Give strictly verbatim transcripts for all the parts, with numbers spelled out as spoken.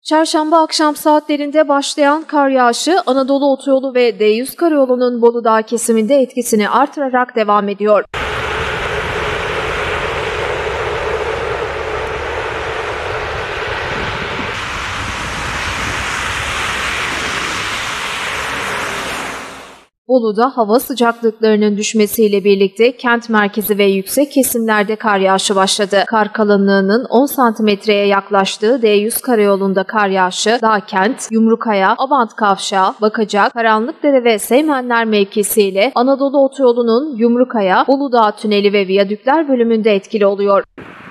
Çarşamba akşam saatlerinde başlayan kar yağışı Anadolu Otoyolu ve D yüz Karayolu'nun Bolu Dağı kesiminde etkisini artırarak devam ediyor. Bolu'da hava sıcaklıklarının düşmesiyle birlikte kent merkezi ve yüksek kesimlerde kar yağışı başladı. Kar kalınlığının on santimetreye yaklaştığı D yüz Karayolu'nda kar yağışı, Dağkent, Yumrukaya, Abant Kavşağı, Bakacak, Karanlıkdere ve Seymenler mevkisiyle Anadolu Otoyolu'nun Yumrukaya, Bolu Dağı Tüneli ve Viyadükler bölümünde etkili oluyor.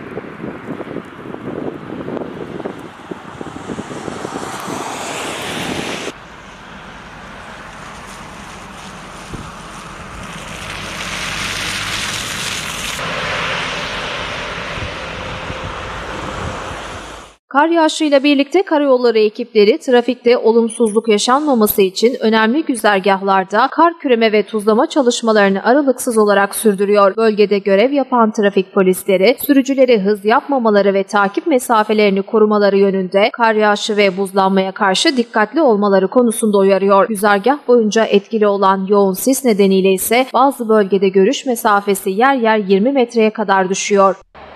Kar yağışıyla birlikte karayolları ekipleri trafikte olumsuzluk yaşanmaması için önemli güzergahlarda kar küreme ve tuzlama çalışmalarını aralıksız olarak sürdürüyor. Bölgede görev yapan trafik polisleri sürücülere hız yapmamaları ve takip mesafelerini korumaları yönünde kar yağışı ve buzlanmaya karşı dikkatli olmaları konusunda uyarıyor. Güzergah boyunca etkili olan yoğun sis nedeniyle ise bazı bölgede görüş mesafesi yer yer yirmi metreye kadar düşüyor.